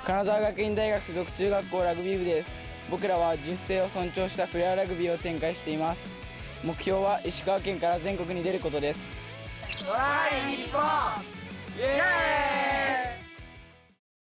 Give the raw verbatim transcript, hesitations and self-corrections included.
金沢学院大学附属中学校ラグビー部です。僕らは自主性を尊重したフレアラグビーを展開しています。目標は石川県から全国に出ることです。トライ